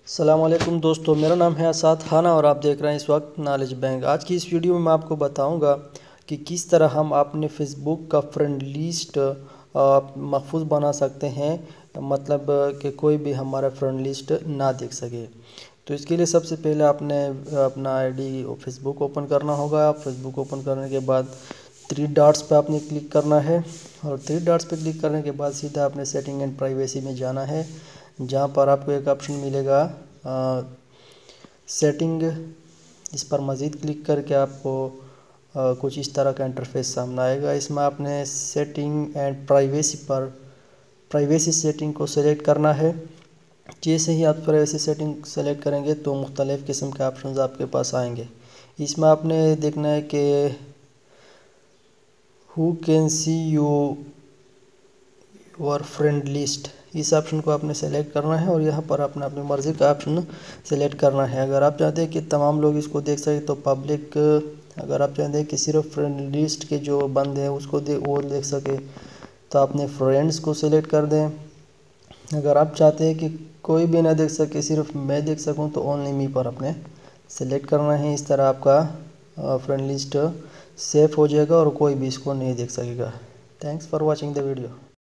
अस्सलाम वालेकुम दोस्तों, मेरा नाम है असाद खाना और आप देख रहे हैं इस वक्त नॉलेज बैंक। आज की इस वीडियो में मैं आपको बताऊंगा कि किस तरह हम अपने फेसबुक का फ्रेंड लिस्ट महफूज बना सकते हैं, मतलब कि कोई भी हमारा फ्रेंड लिस्ट ना देख सके। तो इसके लिए सबसे पहले आपने अपना आईडी फेसबुक ओपन करना होगा। फेसबुक ओपन करने के बाद थ्री डॉट्स पे आपने क्लिक करना है और थ्री डॉट्स पे क्लिक करने के बाद सीधा आपने सेटिंग एंड प्राइवेसी में जाना है, जहाँ पर आपको एक ऑप्शन मिलेगा सेटिंग। इस पर मज़ीद क्लिक करके आपको कुछ इस तरह का इंटरफेस सामने आएगा। इसमें आपने सेटिंग एंड प्राइवेसी सेटिंग को सेलेक्ट करना है। जैसे ही आप प्राइवेसी सेटिंग सेलेक्ट करेंगे तो मुख्तलिफ़ किस्म के ऑप्शन आपके पास आएंगे। इसमें आपने देखना है कि who can see your friend list, इस ऑप्शन को आपने सेलेक्ट करना है और यहाँ पर आपने अपनी मर्ज़ी का ऑप्शन सेलेक्ट करना है। अगर आप चाहते हैं कि तमाम लोग इसको देख सकें तो पब्लिक, अगर आप चाहते हैं कि सिर्फ फ्रेंड लिस्ट के जो बंदे हैं उसको वो देख सके तो आपने फ्रेंड्स को सेलेक्ट कर दें। अगर आप चाहते हैं कि कोई भी ना देख सके, सिर्फ मैं देख सकूं, तो ओनली मी पर आपने सेलेक्ट करना है। इस तरह आपका फ्रेंड लिस्ट सेफ हो जाएगा और कोई भी इसको नहीं देख सकेगा। Thanks for watching the video.